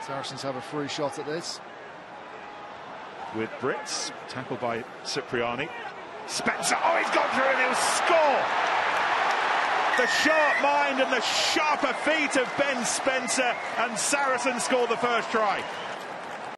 Saracens have a free shot at this. With Brits, tackled by Cipriani. Spencer, oh, he's gone through and he'll score! The sharp mind and the sharper feet of Ben Spencer, and Saracen score the first try.